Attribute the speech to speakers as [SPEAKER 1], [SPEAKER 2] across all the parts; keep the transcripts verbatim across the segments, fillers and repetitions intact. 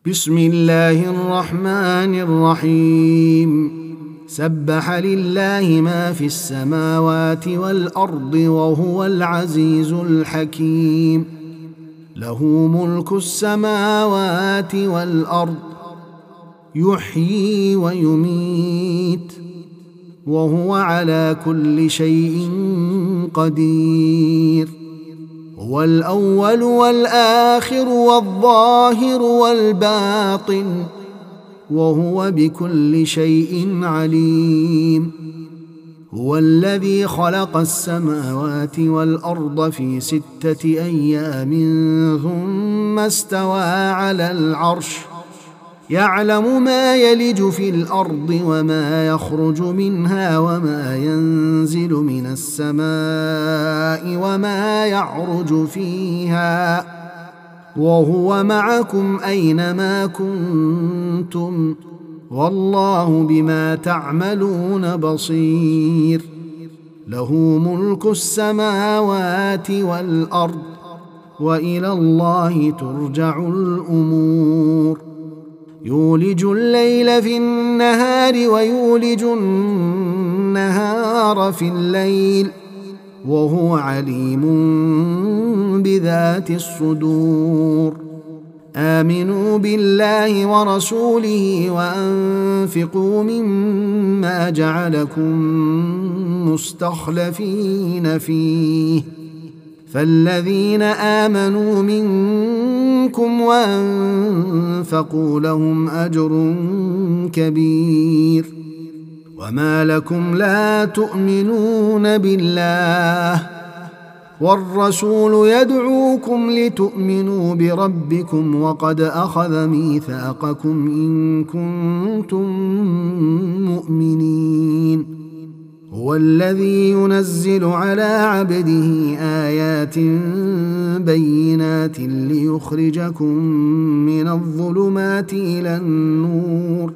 [SPEAKER 1] بسم الله الرحمن الرحيم سبح لله ما في السماوات والأرض وهو العزيز الحكيم له ملك السماوات والأرض يحيي ويميت وهو على كل شيء قدير هو الأول والآخر والظاهر والباطن وهو بكل شيء عليم هو الذي خلق السماوات والأرض في ستة أيام ثم استوى على العرش يعلم ما يلج في الأرض وما يخرج منها وما ينزل من السماء وما يعرج فيها وهو معكم أينما كنتم والله بما تعملون بصير له ملك السماوات والأرض وإلى الله ترجع الأمور يولج الليل في النهار ويولج النهار في الليل وهو عليم بذات الصدور آمنوا بالله ورسوله وأنفقوا مما جعلكم مستخلفين فيه فالذين آمنوا منكم وأنفقوا لهم أجر كبير وما لكم لا تؤمنون بالله والرسول يدعوكم لتؤمنوا بربكم وقد أخذ ميثاقكم إن كنتم مؤمنين هو الذي ينزل على عبده آيات بينات ليخرجكم من الظلمات إلى النور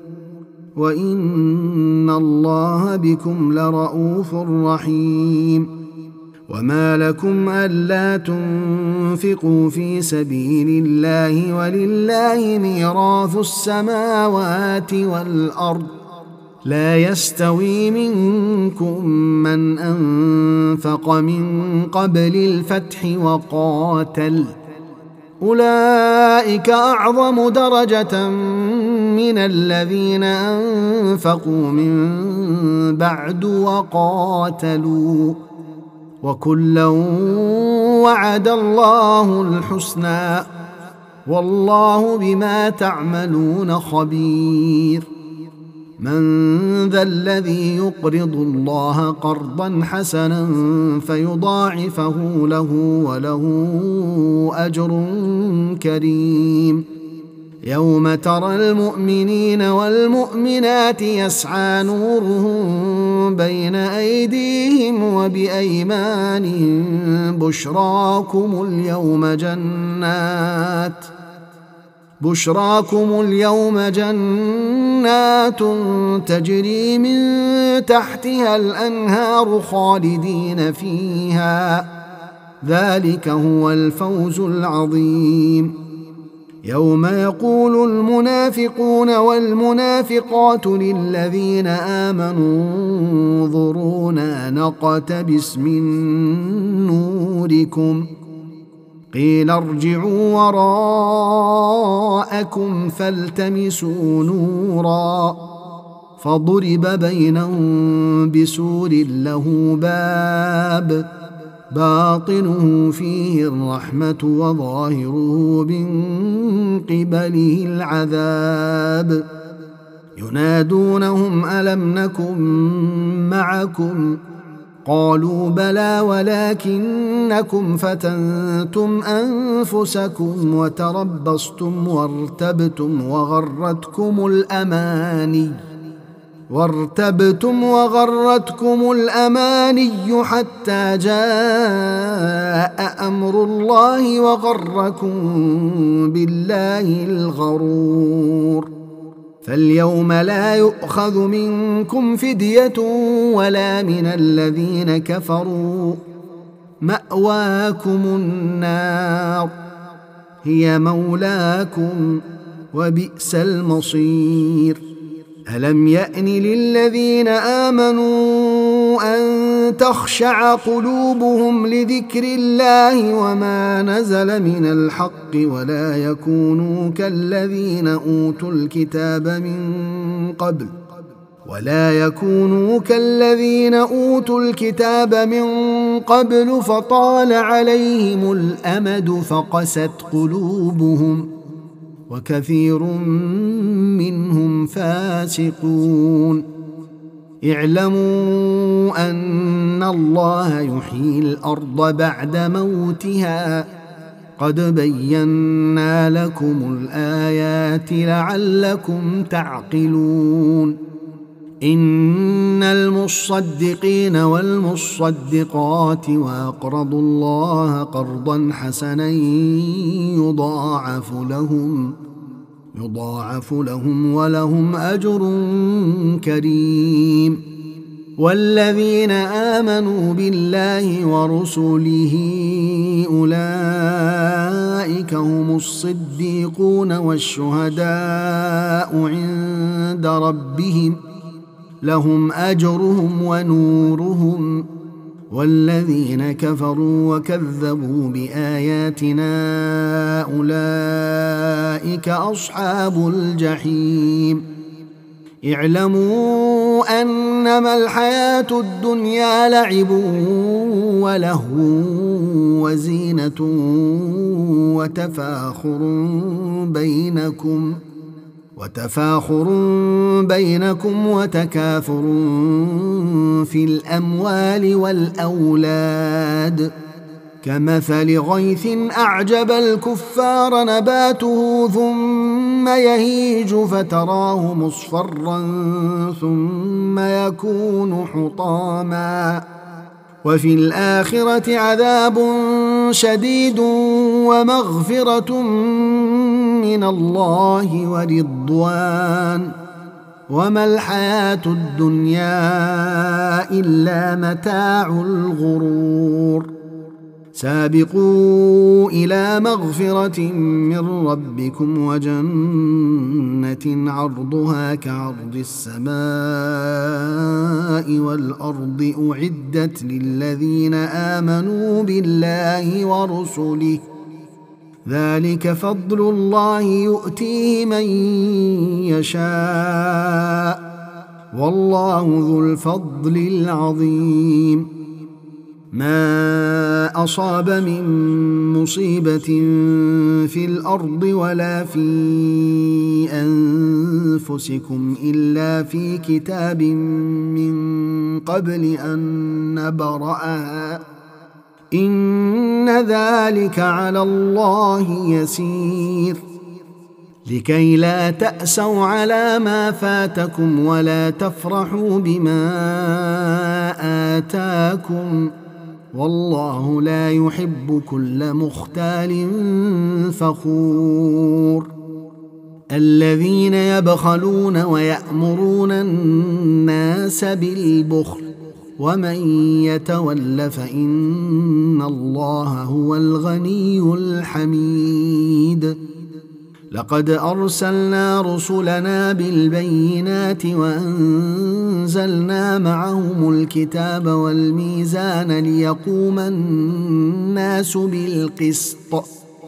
[SPEAKER 1] وإن الله بكم لرءوف رحيم وما لكم ألا تنفقوا في سبيل الله ولله ميراث السماوات والأرض لا يستوي منكم من أنفق من قبل الفتح وقاتل أولئك أعظم درجة من الذين أنفقوا من بعد وقاتلوا وكلا وعد الله الحسنى والله بما تعملون خبير من ذا الذي يقرض الله قرضا حسنا فيضاعفه له وله أجر كريم يوم ترى المؤمنين والمؤمنات يسعى نورهم بين أيديهم وبأيمانهم بشراكم اليوم جنات بشراكم اليوم جنات تجري من تحتها الأنهار خالدين فيها ذلك هو الفوز العظيم يوم يقول المنافقون والمنافقات للذين آمنوا انظرونا نقتبس من نوركم قيل ارجعوا وراءكم فالتمسوا نورا فضرب بينهم بسور له باب باطنه فيه الرحمة وظاهره من قبله العذاب ينادونهم ألم نكن معكم قالوا بلى ولكنكم فتنتم أنفسكم وتربصتم وارتبتم وغرتكم الأماني وارتبتم وغرتكم الأماني حتى جاء أمر الله وغركم بالله الغرور فاليوم لا يؤخذ منكم فدية ولا من الذين كفروا مأواكم النار هي مولاكم وبئس المصير. ألم يأن للذين آمنوا أن تخشع قلوبهم لذكر الله وما نزل من الحق ولا يكونوا كالذين أوتوا الكتاب من قبل ولا يكونوا كالذين أوتوا الكتاب من قبل فطال عليهم الأمد فقست قلوبهم وكثير منهم فاسقون. اعلموا أن الله يحيي الأرض بعد موتها قد بينا لكم الآيات لعلكم تعقلون. إن المصدقين والمصدقات وأقرضوا الله قرضا حسنا يضاعف لهم يضاعف لهم ولهم أجر كريم. والذين آمنوا بالله ورسله أولئك هم الصديقون والشهداء عند ربهم لهم أجرهم ونورهم. والذين كفروا وكذبوا بآياتنا أولئك أصحاب الجحيم. اعلموا أنما الحياة الدنيا لعب ولهو وزينة وتفاخر بينكم وتفاخر بينكم وتكاثر في الأموال والأولاد كمثل غيث أعجب الكفار نباته ثم يهيج فتراه مصفرا ثم يكون حطاما وفي الآخرة عذاب شديد ومغفرة من الله ورضوان وما الحياة الدنيا إلا متاع الغرور. سابقوا إلى مغفرة من ربكم وجنة عرضها كعرض السماء والأرض أعدت للذين آمنوا بالله ورسله ذلك فضل الله يؤتيه من يشاء والله ذو الفضل العظيم. ما أصاب من مصيبة في الأرض ولا في أنفسكم إلا في كتاب من قبل أن نبرأها إن ذلك على الله يسير. لكي لا تأسوا على ما فاتكم ولا تفرحوا بما آتاكم والله لا يحب كل مختال فخور. الذين يبخلون ويأمرون الناس بالبخل ومن يتول فإن الله هو الغني الحميد. لقد أرسلنا رسلنا بالبينات وأنزلنا معهم الكتاب والميزان ليقوم الناس بالقسط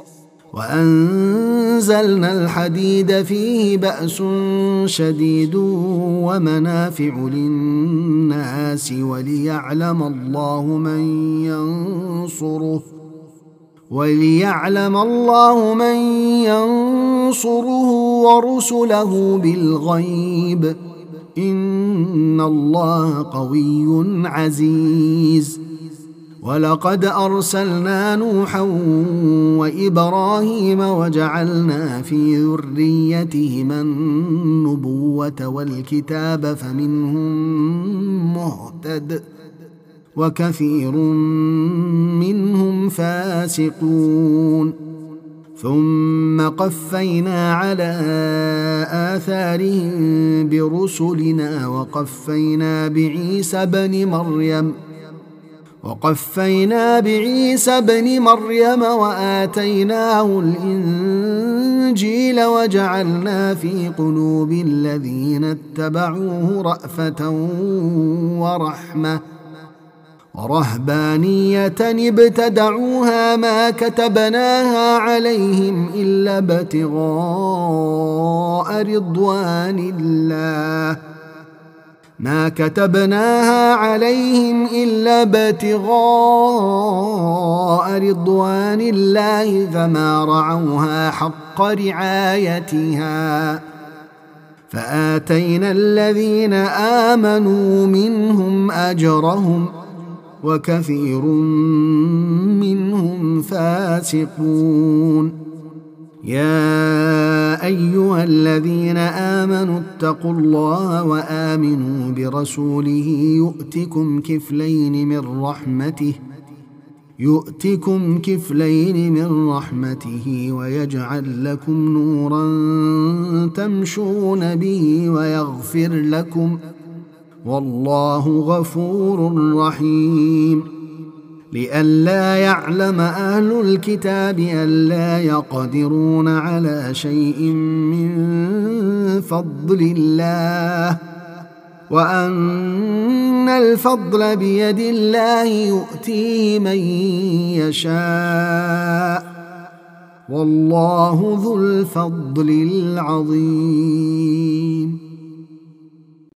[SPEAKER 1] وأنزلنا الحديد فيه بأس شديد ومنافع للناس وليعلم الله من ينصره وليعلم الله من ينصره ورسله بالغيب إن الله قوي عزيز. ولقد أرسلنا نوحا وإبراهيم وجعلنا في ذريتهما النبوة والكتاب فمنهم مهتد وكثير منهم فاسقون. ثم قفينا على آثارهم برسلنا وقفينا بعيسى بن مريم وقفينا بعيسى ابن مريم وآتيناه الإنجيل وجعلنا في قلوب الذين اتبعوه رأفة ورحمة ورهبانية ابتدعوها ما كتبناها عليهم إلا ابتغاء رضوان الله ما كتبناها عليهم إلا ابتغاء رضوان الله فما رعوها حق رعايتها فآتينا الذين آمنوا منهم أجرهم وكثير منهم فاسقون. يا أيها الذين آمنوا اتقوا الله وآمنوا برسوله يؤتكم كفلين من رحمته يؤتكم كفلين من رحمته ويجعل لكم نورا تمشون به ويغفر لكم والله غفور رحيم. لئلا يعلم أهل الكتاب ألا يقدرون على شيء من فضل الله وأن الفضل بيد الله يؤتيه من يشاء والله ذو الفضل العظيم.